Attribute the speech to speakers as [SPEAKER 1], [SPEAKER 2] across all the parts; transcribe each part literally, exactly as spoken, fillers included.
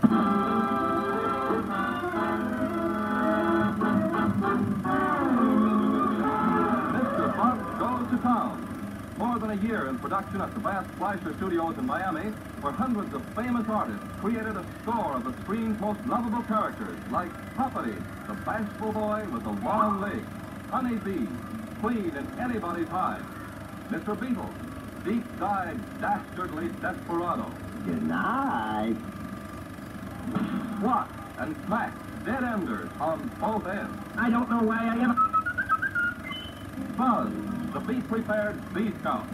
[SPEAKER 1] Mister Bug Goes to Town. More than a year in production at the vast Fleischer Studios in Miami, where hundreds of famous artists created a score of the screen's most lovable characters, like Puppety, the bashful boy with the long legs, Honey Bee, Queen in anybody's hide, Mister Beetle, deep-dyed, dastardly desperado.
[SPEAKER 2] Good night.
[SPEAKER 1] Swat and smack, dead enders on both ends.
[SPEAKER 2] I don't know why I ever...
[SPEAKER 1] Buzz, the be-prepared Bee Scout.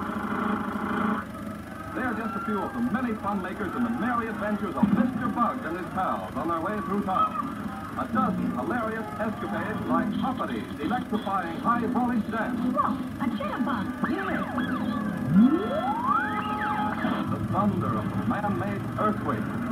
[SPEAKER 1] They're just a few of the many fun makers in the merry adventures of Mister Bug and his pals on their way through town. A dozen hilarious escapades like Puppety's electrifying high-voltage dance.
[SPEAKER 3] Look, a jitterbug. Here it is.
[SPEAKER 1] The thunder of the man-made earthquake.